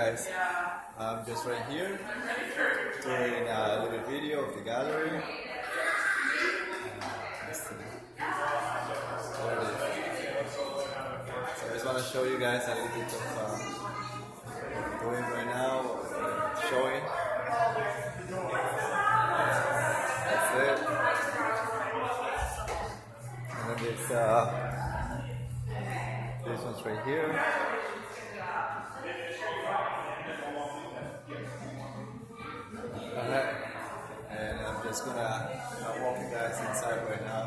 guys, I'm just right here doing a little video of the gallery. So I just want to show you guys a little bit of doing right now, showing. That's it. And then there's this one's right here. Alright, and I'm just gonna walk you guys inside right now.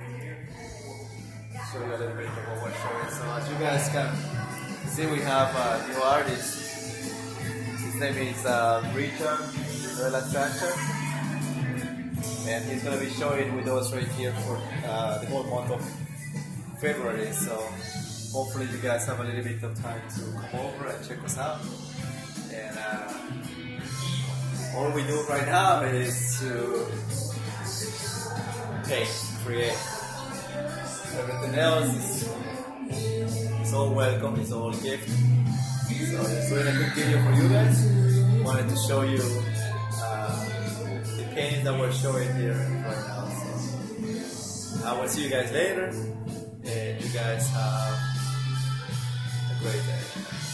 Show you a little bit of what we're showing. So as you guys can see, we have a new artist. His name is Richard Varela Sanchez, and he's gonna be showing with us right here for the whole month of February. So hopefully you guys have a little bit of time to come over and check us out. And all we do right now is to paint, create. Everything else is all welcome, it's all gift. So just doing a quick video for you guys. Wanted to show you the paintings that we're showing here right now. So I will see you guys later, and you guys have a great day.